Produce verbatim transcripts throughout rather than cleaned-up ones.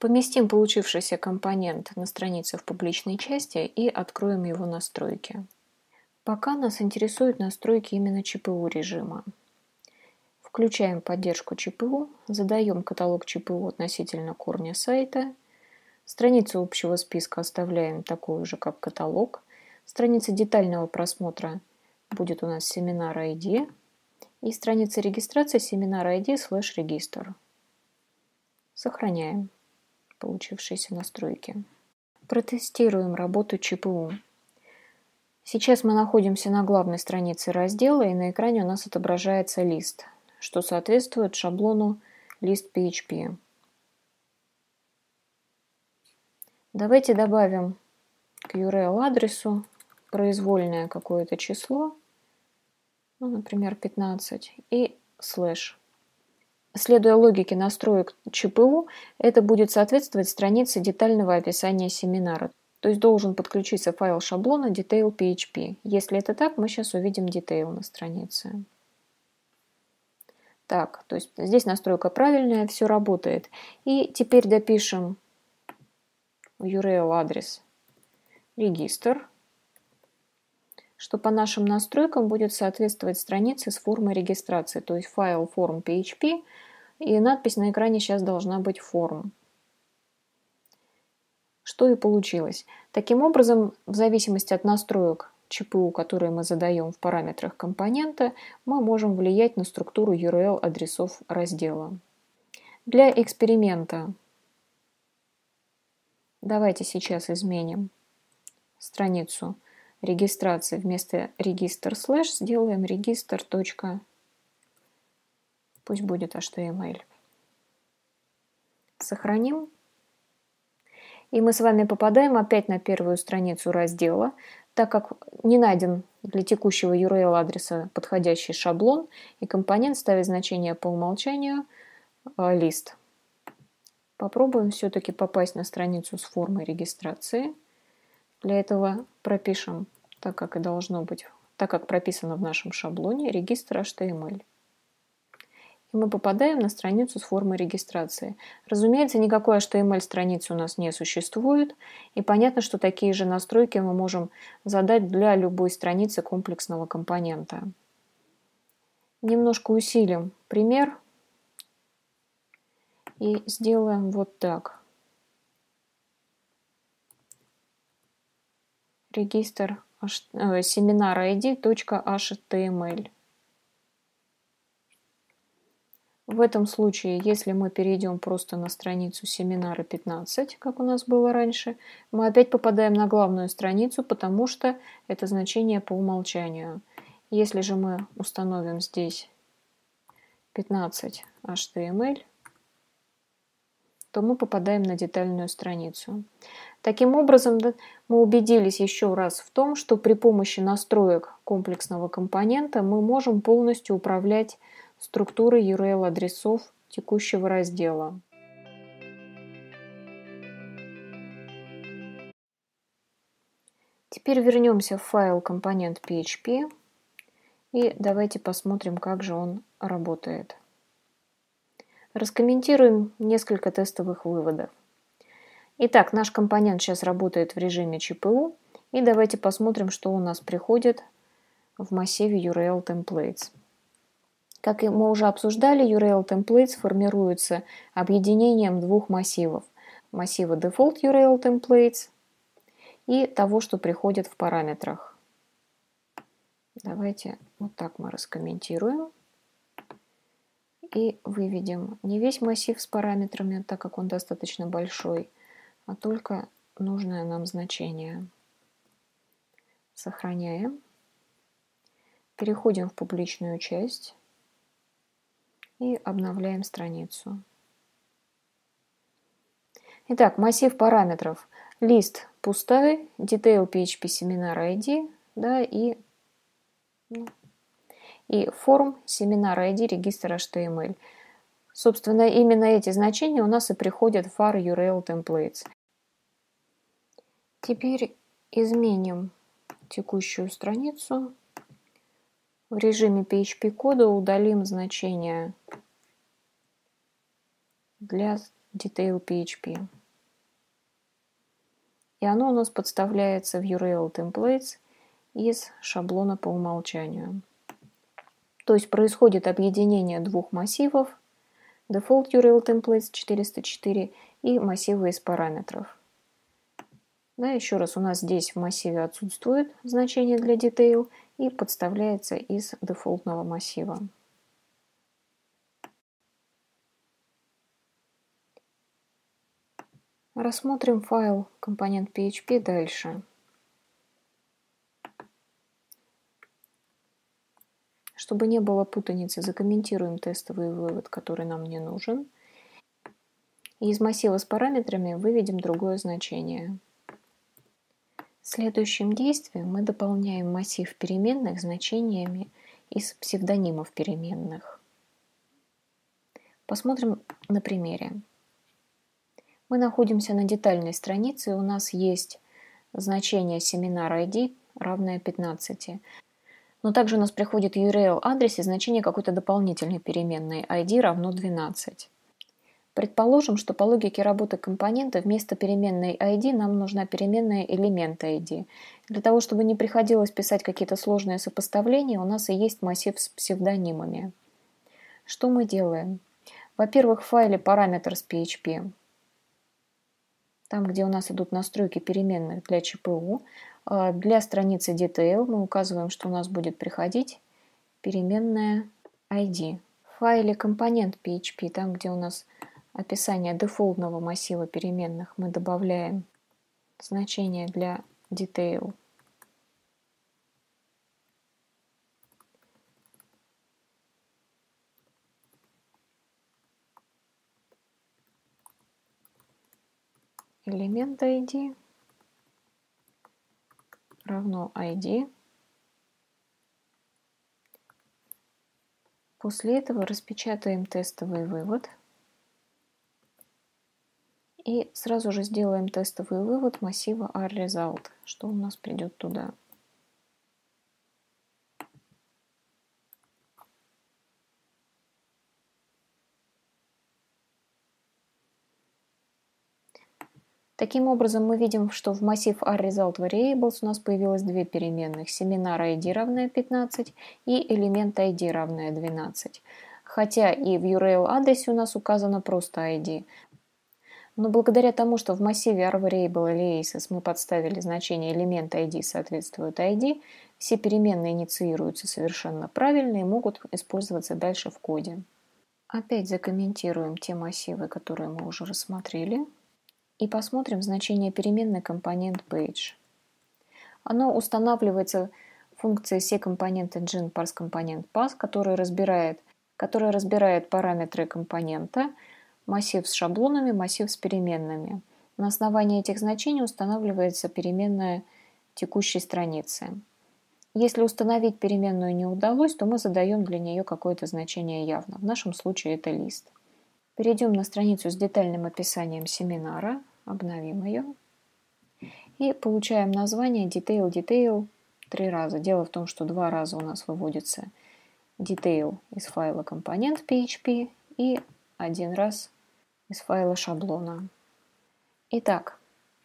Поместим получившийся компонент на странице в публичной части и откроем его настройки. Пока нас интересуют настройки именно ЧПУ режима. Включаем поддержку ЧПУ, задаем каталог ЧПУ относительно корня сайта. Страницу общего списка оставляем такую же, как каталог. Страница детального просмотра будет у нас семинар ай ди. И страница регистрации семинар ай ди слэш регистр. Сохраняем получившиеся настройки. Протестируем работу ЧПУ. Сейчас мы находимся на главной странице раздела, и на экране у нас отображается лист, что соответствует шаблону лист пи эйч пи. Давайте добавим к ю ар эл-адресу произвольное какое-то число, ну, например, пятнадцать, и слэш. Следуя логике настроек ЧПУ, это будет соответствовать странице детального описания семинара. То есть должен подключиться файл шаблона detail пи эйч пи. Если это так, мы сейчас увидим detail на странице. Так, то есть здесь настройка правильная, все работает. И теперь допишем ю ар эл-адрес регистр, что по нашим настройкам будет соответствовать странице с формой регистрации, то есть файл form пи эйч пи, и надпись на экране сейчас должна быть form. Что и получилось. Таким образом, в зависимости от настроек ЧПУ, которые мы задаем в параметрах компонента, мы можем влиять на структуру ю ар эл-адресов раздела. Для эксперимента давайте сейчас изменим страницу регистрации. Вместо регистр слэш сделаем регистр. Пусть будет эйч ти эм эль. Сохраним. И мы с вами попадаем опять на первую страницу раздела, так как не найден для текущего ю ар эл-адреса подходящий шаблон, и компонент ставит значение по умолчанию э, лист. Попробуем все-таки попасть на страницу с формой регистрации. Для этого пропишем, так как и должно быть, так как прописано в нашем шаблоне, регистр эйч ти эм эль. И мы попадаем на страницу с формой регистрации. Разумеется, никакой эйч ти эм эль-страницы у нас не существует, и понятно, что такие же настройки мы можем задать для любой страницы комплексного компонента. Немножко усилим пример и сделаем вот так. Регистр семинар ай ди точка эйч ти эм эль. В этом случае, если мы перейдем просто на страницу семинара пятнадцать, как у нас было раньше, мы опять попадаем на главную страницу, потому что это значение по умолчанию. Если же мы установим здесь пятнадцать эйч ти эм эль, то мы попадаем на детальную страницу. Таким образом, мы убедились еще раз в том, что при помощи настроек комплексного компонента мы можем полностью управлять структурой ю ар эл-адресов текущего раздела. Теперь вернемся в файл компонент пи эйч пи и давайте посмотрим, как же он работает. Раскомментируем несколько тестовых выводов. Итак, наш компонент сейчас работает в режиме ЧПУ, и давайте посмотрим, что у нас приходит в массиве ю ар эл Templates. Как и мы уже обсуждали, ю ар эл Templates формируется объединением двух массивов. Массива Default ю ар эл Templates и того, что приходит в параметрах. Давайте вот так мы раскомментируем. И выведем не весь массив с параметрами, так как он достаточно большой, а только нужное нам значение. Сохраняем. Переходим в публичную часть и обновляем страницу. Итак, массив параметров. Лист пустой, detail пи эйч пи семинар ай ди, да, и, ну, и form семинар ай ди регистр эйч ти эм эль. Собственно, именно эти значения у нас и приходят в var ю ар эл Templates. Теперь изменим текущую страницу. В режиме пи эйч пи кода удалим значение для detail.php. И оно у нас подставляется в ю ар эл templates из шаблона по умолчанию. То есть происходит объединение двух массивов: default ю ар эл templates четыреста четыре и массивы из параметров. Да, еще раз, у нас здесь в массиве отсутствует значение для detail и подставляется из дефолтного массива. Рассмотрим файл компонент.php дальше. Чтобы не было путаницы, закомментируем тестовый вывод, который нам не нужен. И из массива с параметрами выведем другое значение. Следующим действием мы дополняем массив переменных значениями из псевдонимов переменных. Посмотрим на примере. Мы находимся на детальной странице, и у нас есть значение семинар ай ди равное пятнадцати. Но также у нас приходит ю ар эл адрес и значение какой-то дополнительной переменной ай ди равно двенадцать. Предположим, что по логике работы компонента вместо переменной ай ди нам нужна переменная элемент ай ди. Для того, чтобы не приходилось писать какие-то сложные сопоставления, у нас и есть массив с псевдонимами. Что мы делаем? Во-первых, в файле parameters.php, там, где у нас идут настройки переменных для че пи ю, для страницы detail мы указываем, что у нас будет приходить переменная ай ди. В файле компонент.php, там, где у нас описание дефолтного массива переменных, мы добавляем значение для detail. Элемент ай ди равно ай ди. После этого распечатаем тестовый вывод. И сразу же сделаем тестовый вывод массива arResult, что у нас придет туда. Таким образом, мы видим, что в массив arResult variables у нас появилось две переменных: семинар ай ди равное пятнадцать и элемент ай ди равное двенадцать. Хотя и в ю ар эл адресе у нас указано просто ай ди. Но благодаря тому, что в массиве arVariable aliases мы подставили значение элемента ай ди соответствует ай ди, все переменные инициируются совершенно правильно и могут использоваться дальше в коде. Опять закомментируем те массивы, которые мы уже рассмотрели. И посмотрим значение переменной компонент page. Оно устанавливается функцией secomponent.engine parseComponentPath, которая разбирает, которая разбирает параметры компонента, массив с шаблонами, массив с переменными. На основании этих значений устанавливается переменная текущей страницы. Если установить переменную не удалось, то мы задаем для нее какое-то значение явно. В нашем случае это лист. Перейдем на страницу с детальным описанием семинара, обновим ее и получаем название detail detail три раза. Дело в том, что два раза у нас выводится detail из файла компонент.php и один раз из файла шаблона. Итак,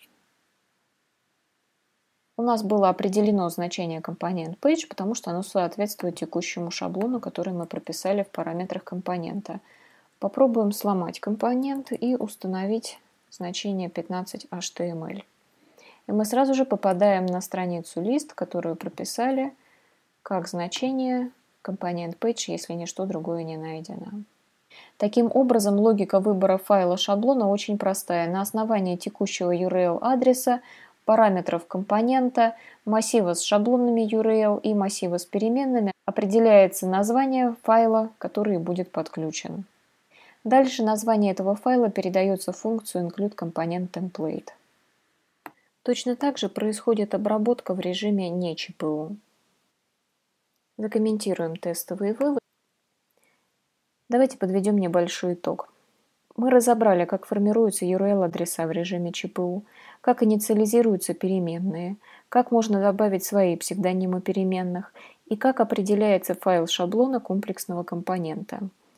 у нас было определено значение компонент page, потому что оно соответствует текущему шаблону, который мы прописали в параметрах компонента. Попробуем сломать компонент и установить значение пятнадцать эйч ти эм эль. И мы сразу же попадаем на страницу лист, которую прописали как значение компонент page, если ничто другое не найдено. Таким образом, логика выбора файла шаблона очень простая. На основании текущего ю ар эл адреса, параметров компонента, массива с шаблонами ю ар эл и массива с переменными определяется название файла, который будет подключен. Дальше название этого файла передается в функцию includeComponentTemplate. Точно так же происходит обработка в режиме не че пи ю. Закомментируем тестовый вывод. Давайте подведем небольшой итог. Мы разобрали, как формируются ю ар эл-адреса в режиме че пи ю, как инициализируются переменные, как можно добавить свои псевдонимы переменных и как определяется файл шаблона комплексного компонента.